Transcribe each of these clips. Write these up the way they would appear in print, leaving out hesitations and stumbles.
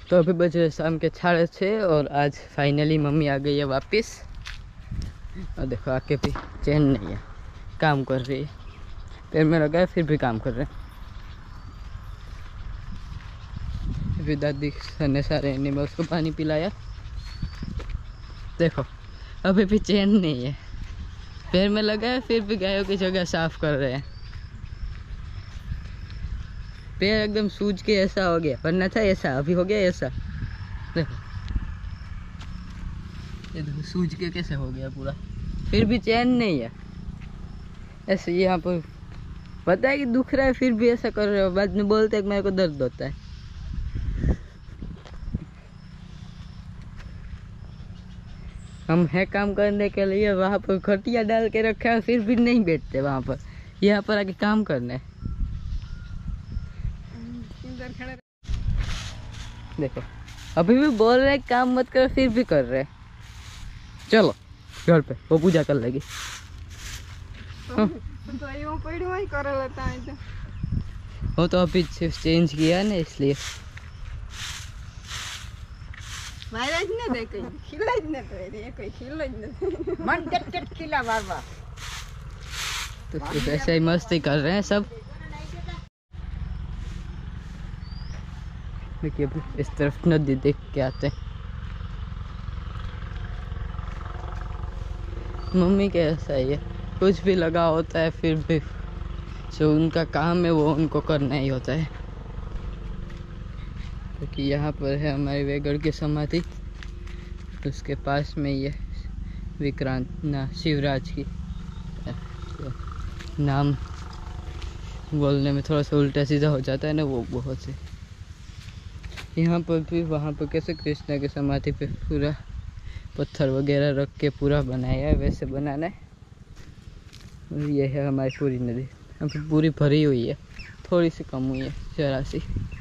तो अभी बजे शाम के 6:30 और आज फाइनली मम्मी आ गई है वापस। और देखो आके भी चैन नहीं है, काम कर रही है, पैर में लगा है फिर भी काम कर रहे हैं। अभी दादी ने सारे एनिमल्स को पानी पिलाया। देखो अभी भी चैन नहीं है, पैर में लगा है फिर भी गायों की जगह साफ कर रहे हैं। पैर एकदम सूज के ऐसा हो गया, वरना था ऐसा, अभी हो गया ऐसा। देखो ये देखो सूज के कैसे हो गया पूरा, फिर भी चैन नहीं है। ऐसे यहाँ पर पता है कि दुख रहा है फिर भी ऐसा कर रहे हो, बाद में बोलते हैं कि मेरे को दर्द होता है। हम है काम करने के लिए वहाँ पर खटिया डाल के रखा है, फिर भी नहीं बैठते वहाँ पर, यहाँ पर आके काम करने। देखो अभी भी बोल रहे काम मत करो फिर भी कर रहे। चलो घर पे वो पूजा कर लेगी। वो तो अभी चेंज किया ना इसलिए। तो ऐसे ही मस्ती कर रहे हैं सब। देखिए अभी इस तरफ नदी देख के आते हैं। मम्मी का ऐसा ही है, कुछ भी लगा होता है फिर भी जो उनका काम है वो उनको करना ही होता है। क्योंकि यहाँ पर है हमारी वेगड़ की समाधि, उसके पास में ये विक्रांत ना शिवराज की, नाम बोलने में थोड़ा सा उल्टा सीधा हो जाता है ना, वो बहुत से। यहाँ पर भी वहाँ पर कैसे कृष्णा की समाधि पे पूरा पत्थर वगैरह रख के पूरा बनाया है, वैसे बनाना है। और ये है हमारी पूरी नदी, यहाँ पर पूरी भरी हुई है, थोड़ी सी कम हुई है जरा सी।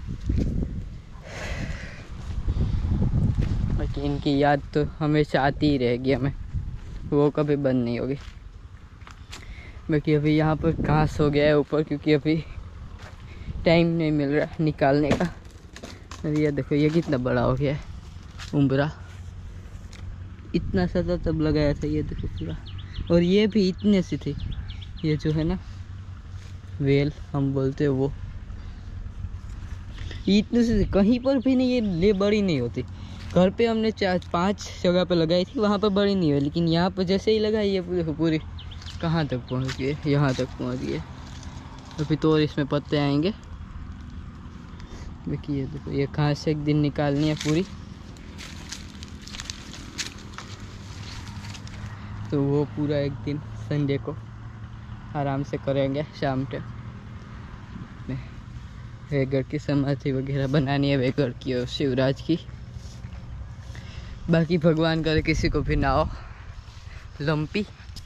बाकी इनकी याद तो हमेशा आती ही रहेगी हमें, वो कभी बंद नहीं होगी। बाकी अभी यहाँ पर घास हो गया है ऊपर, क्योंकि अभी टाइम नहीं मिल रहा निकालने का। अभी ये देखो ये कितना बड़ा हो गया है उम्बरा, इतना सा था तब लगाया था, ये देखो पूरा। और ये भी इतने सी थी, ये जो है ना वेल हम बोलते हैं वो, इतने से कहीं पर भी नहीं, ये बड़ी नहीं होती। घर पे हमने 4-5 जगह पे लगाई थी, वहाँ पर बड़ी नहीं हुई, लेकिन यहाँ पर जैसे ही लगाई ये पूरी कहाँ तक पहुँच गई, यहाँ तक पहुँच गई। अभी तो और इसमें पत्ते आएंगे। देखिए देखो ये घास एक दिन निकालनी है पूरी, तो वो पूरा एक दिन संडे को आराम से करेंगे शाम टाइम। वेगड़ की समाधि वगैरह बनानी है, वेगड़ की और शिवराज की। बाकी भगवान करे किसी को भी ना हो लंपी।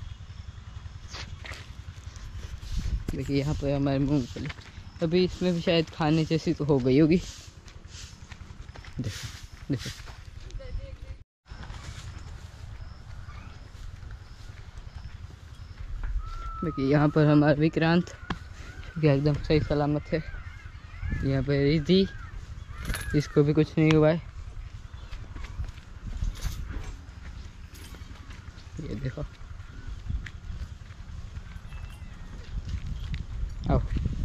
देखिए यहाँ पर हमारे मूंगफली, अभी इसमें भी शायद खाने जैसी तो हो गई होगी। देखो देखो देखिए यहाँ पर हमारा विक्रांत एकदम सही सलामत है। यहाँ पर रिद्धि, इसको भी कुछ नहीं हुआ है। ये देखो आओ,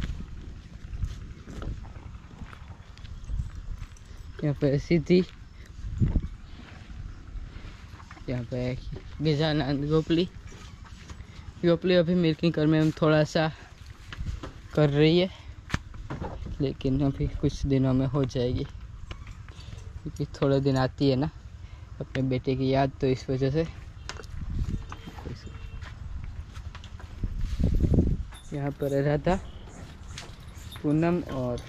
यहाँ पे सिद्धि, यहाँ पे गजानंद गोपली अभी मिल्किंग कर में थोड़ा सा कर रही है, लेकिन अभी कुछ दिनों में हो जाएगी, क्योंकि थोड़े दिन आती है ना अपने बेटे की याद, तो इस वजह से। यहाँ पर राधा, पूनम और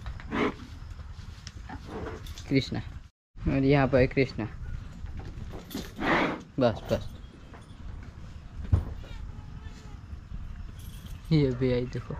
कृष्णा, और यहाँ पर कृष्णा, बस बस। ये भी आई देखो।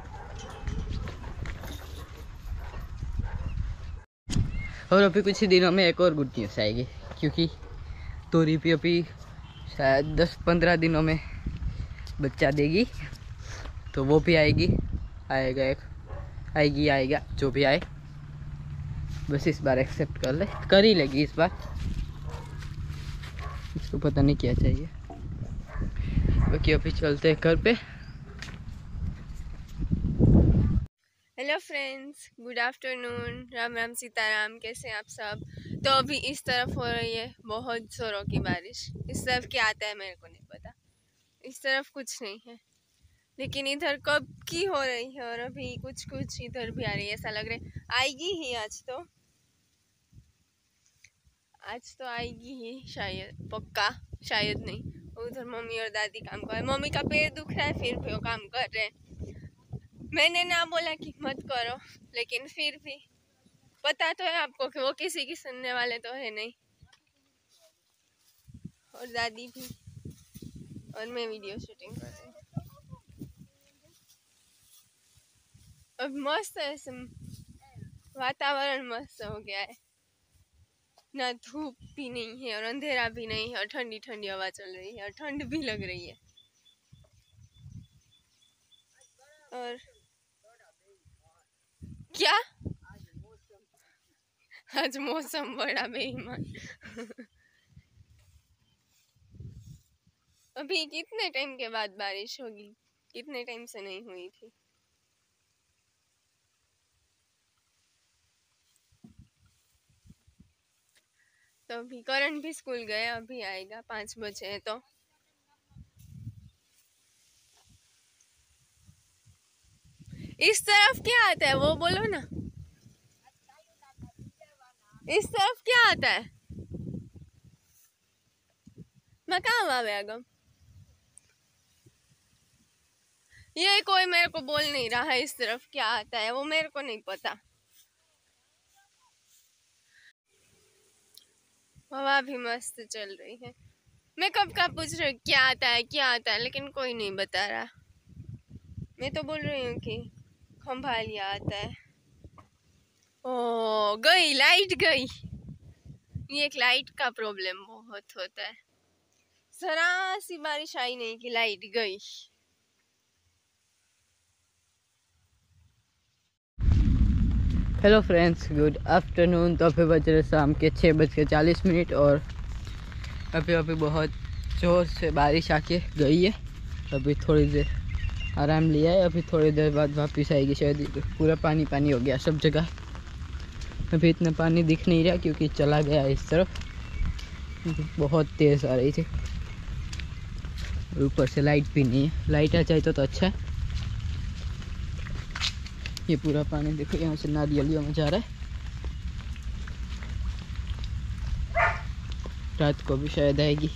और अभी कुछ ही दिनों में एक और गुड न्यूज़ आएगी, क्योंकि तोरी भी अभी शायद 10-15 दिनों में बच्चा देगी, तो वो भी आएगी, आएगा जो भी आए। बस इस बार एक्सेप्ट कर ही लेगी इस बार। इसको पता नहीं क्या चाहिए। बाकी अभी चलते हैं घर पे। Hello friends, good afternoon, Ram Ram Sitaram. कैसे हैं आप सब? तो अभी इस तरफ हो रही है बहुत जोरों की बारिश। इस तरफ क्या आता है मेरे को नहीं पता, इस तरफ कुछ नहीं है, लेकिन इधर कब की हो रही है और अभी कुछ कुछ इधर भी आ रही है। ऐसा लग रहा है आएगी ही आज तो आएगी ही, शायद, पक्का शायद नहीं। उधर मम्मी और दादी काम कर रहे हैं। मम्मी का पैर दुख रहा है फिर भी वो काम कर रहे हैं। मैंने ना बोला कि मत करो, लेकिन फिर भी पता तो है आपको कि वो किसी की सुनने वाले तो है नहीं। और दादी भी, और मैं वीडियो शूटिंग कर रही हूँ। अब मस्त है, वातावरण मस्त हो गया है, ना धूप भी नहीं है और अंधेरा भी नहीं है, और ठंडी ठंडी हवा चल रही है और ठंड भी लग रही है। और क्या, आज मौसम बड़ा बेईमान। अभी कितने टाइम के बाद बारिश होगी, कितने टाइम से नहीं हुई थी। तो अभी करण भी स्कूल गए, अभी आएगा 5 बजे है। तो इस तरफ क्या आता है वो बोलो ना, इस तरफ क्या आता है? मैं कहाँ आवे आगम, ये कोई मेरे को बोल नहीं रहा है इस तरफ क्या आता है, वो मेरे को नहीं पता। हवा भी मस्त चल रही है। मैं कब का पूछ रही हूँ क्या आता है, लेकिन कोई नहीं बता रहा। मैं तो बोल रही हूँ कि खंभालिया आता है। ओ गई, लाइट गई। ये एक लाइट का प्रॉब्लम बहुत होता है, जरा सी बारिश आई नहीं कि लाइट गई। Hello friends, good afternoon. तो अभी बज रहे शाम के 6:40 और अभी बहुत ज़ोर से बारिश आके गई है। अभी थोड़ी देर आराम लिया है, अभी थोड़ी देर बाद वापस आएगी शायद। पूरा पानी पानी हो गया सब जगह। अभी इतना पानी दिख नहीं रहा क्योंकि चला गया इस तरफ, बहुत तेज़ आ रही थी। ऊपर से लाइट भी नहीं है, लाइट आ जाए तो अच्छा है। ये पूरा पानी देखो यहाँ से नारियलियों में जा रहा है। रात को भी शायद आएगी।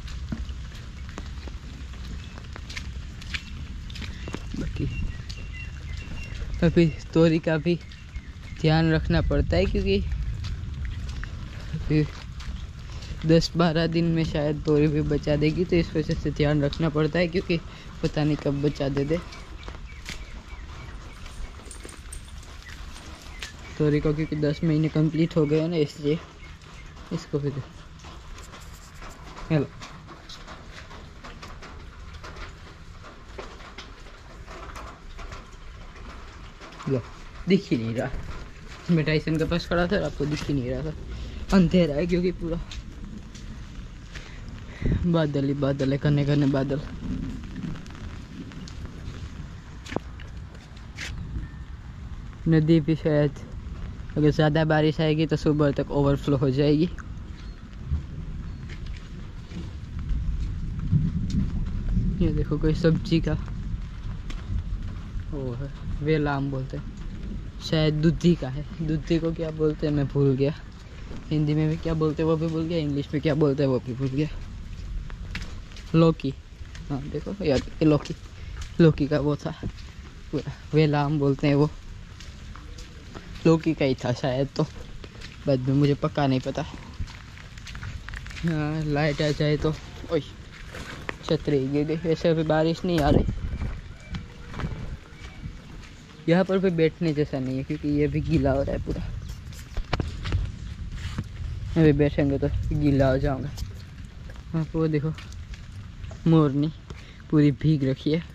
बाकी अभी तोरी का भी ध्यान रखना पड़ता है क्योंकि अभी 10-12 दिन में शायद तोरी भी बचा देगी, तो इस वजह से ध्यान रखना पड़ता है क्योंकि पता नहीं कब बचा दे तोरी को, क्योंकि 10 महीने कंप्लीट हो गए हैं ना, इसलिए इसको भी दे। हेलो, लो, दिख ही नहीं रहा। मैं टाइसन के पास खड़ा था, आपको दिख ही नहीं रहा था। अंधेरा है क्योंकि पूरा बादल ही बादल है, घने घने बादल। नदी भी शायद अगर ज़्यादा बारिश आएगी तो सुबह तक ओवरफ्लो हो जाएगी। ये देखो कोई सब्जी का वो है, वेला आम बोलते हैं, शायद दूधी का है। दूधी को क्या बोलते हैं मैं भूल गया, हिंदी में भी क्या बोलते हैं वो भी भूल गया, इंग्लिश में क्या बोलते हैं वो भी भूल गया। लौकी, हाँ देखो यार, ये लौकी का वो था, पूरा वेला आम बोलते हैं वो, लौकी का ही था शायद, तो बाद में मुझे पक्का नहीं पता। हाँ, लाइट आ जाए तो। ओए, छतरी गिर गई। वैसे अभी बारिश नहीं आ रही, यहाँ पर भी बैठने जैसा नहीं है क्योंकि ये भी गीला हो रहा है पूरा। अभी बैठेंगे तो गीला हो जाऊंगा। हाँ, वो देखो मोरनी पूरी भीग रखी है,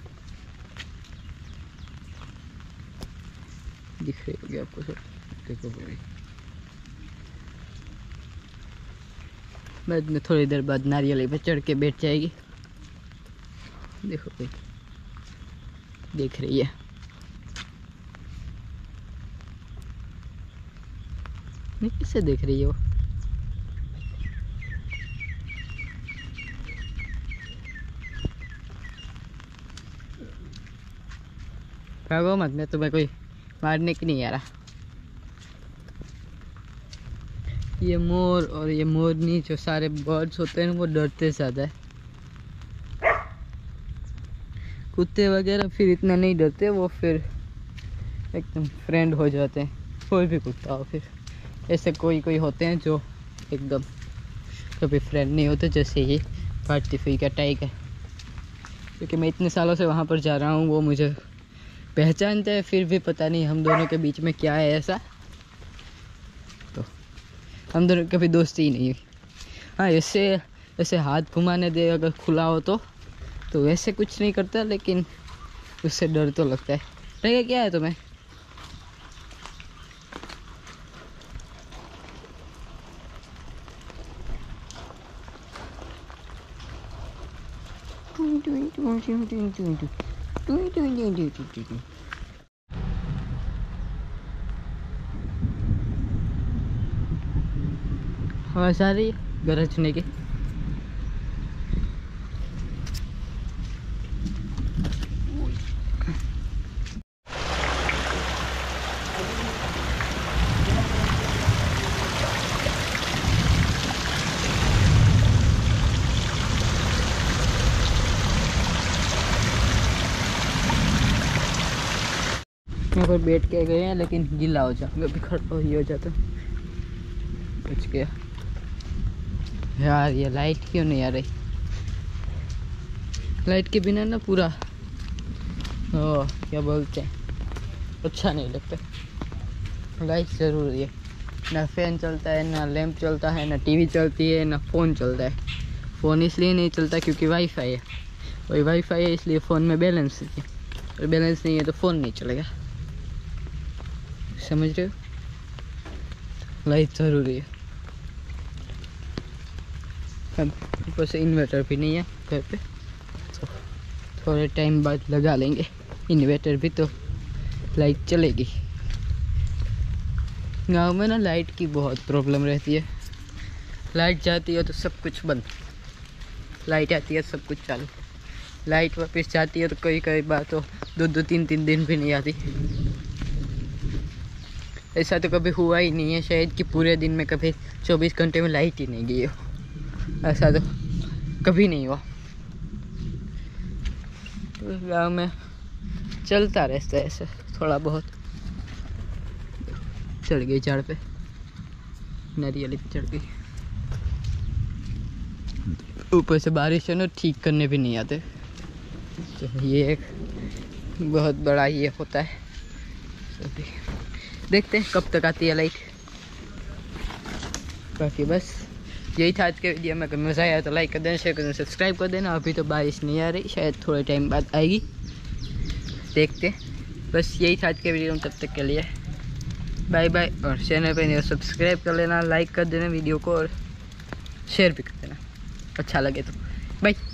दिख रही होगी आपको सब, देखो पूरी। बाद में थोड़ी देर बाद नारियल पे चढ़ के बैठ जाएगी। देखो भाई देख रही है। नहीं किससे देख रही है वो? भागो मत, मैं तुम्हें कोई मारने की नहीं आ रहा। ये मोर और ये मोरनी जो सारे बर्ड्स होते हैं वो डरते ज़्यादा है। कुत्ते वगैरह फिर इतना नहीं डरते, वो फिर एकदम फ्रेंड हो जाते हैं। कोई भी कुत्ता हो, फिर ऐसे कोई कोई होते हैं जो एकदम कभी फ्रेंड नहीं होते, जैसे ये पार्टी का टाइगर। क्योंकि मैं इतने सालों से वहाँ पर जा रहा हूँ, वो मुझे पहचानते हैं, फिर भी पता नहीं हम दोनों के बीच में क्या है ऐसा। तो हम दोनों कभी दोस्ती ही नहीं हुई। हाँ ऐसे हाथ घुमाने दे अगर खुला हो तो वैसे कुछ नहीं करता, लेकिन उससे डर तो लगता है। टाइगर क्या है तुम्हें? आवाज़ आ रही है गरजने की। यहाँ पर बैठ के गए हैं, लेकिन गीला हो जाऊंगा, अभी खड़ा ही हो जाता। बच गया यार। ये लाइट क्यों नहीं आ रही? लाइट के बिना ना पूरा क्या बोलते हैं, अच्छा नहीं लगता। लाइट ज़रूरी है। ना फैन चलता है, ना लैंप चलता है, ना टीवी चलती है, ना फ़ोन चलता है। फ़ोन इसलिए नहीं चलता क्योंकि वाईफाई है, वही वाईफाई है, इसलिए फ़ोन में बैलेंस नहीं है, और बैलेंस नहीं है तो फ़ोन नहीं चलेगा। समझ रहे हो? लाइट ज़रूरी है। अब ऊपर से इन्वर्टर भी नहीं है घर पे, तो थोड़े टाइम बाद लगा लेंगे इन्वर्टर भी, तो लाइट चलेगी। गांव में ना लाइट की बहुत प्रॉब्लम रहती है। लाइट जाती है तो सब कुछ बंद, लाइट आती है सब कुछ चालू। लाइट वापस जाती है तो कई बार तो 2-2 3-3 दिन भी नहीं आती। ऐसा तो कभी हुआ ही नहीं है शायद कि पूरे दिन में कभी 24 घंटे में लाइट ही नहीं गई हो। ऐसा तो कभी नहीं हुआ। तो गाँव में चलता रहता है ऐसे थोड़ा बहुत। चढ़ गई झाड़ पे, नारियल पे चढ़ गई। ऊपर से बारिश है ना, ठीक करने भी नहीं आते। तो ये एक बहुत बड़ा ये होता है। देखते हैं कब तक आती है लाइट। बाकी बस यही था आज के वीडियो में। अगर मज़ा आया तो लाइक कर देना, शेयर कर देना, सब्सक्राइब कर देना। अभी तो बारिश नहीं आ रही, शायद थोड़े टाइम बाद आएगी, देखते। बस यही था आज के वीडियो में। तब तक के लिए बाय बाय। और चैनल पे नहीं सब्सक्राइब कर लेना, लाइक कर देना वीडियो को, और शेयर भी कर देना अच्छा लगे तो। बाय।